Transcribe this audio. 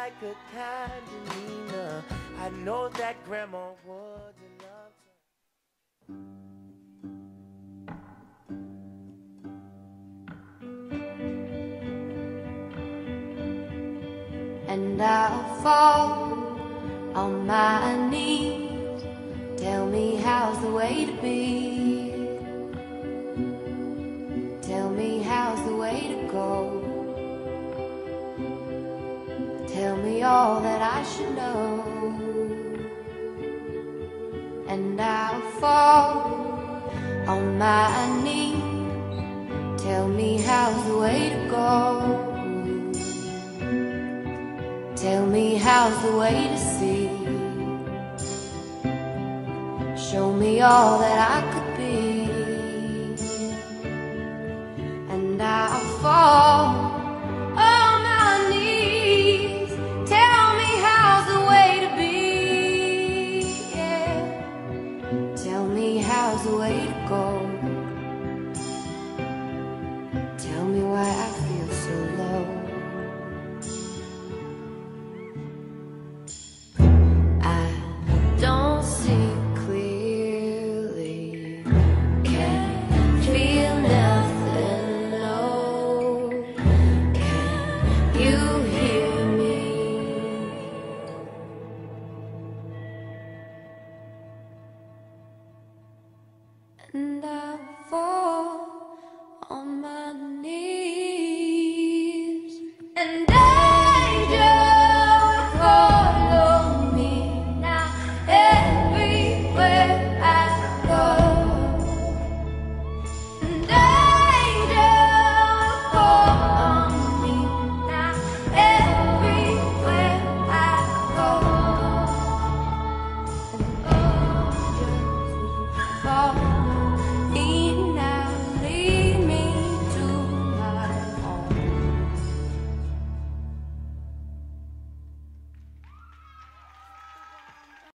like a candelina. I know that grandma would love and I'll fall on my knees. Tell me how's the way to be. Tell me how's the way to go. Tell me all that I should know. And I'll fall on my knees. Tell me how's the way to go. Tell me how's the way to see. Show me all that I could be. And I'll fall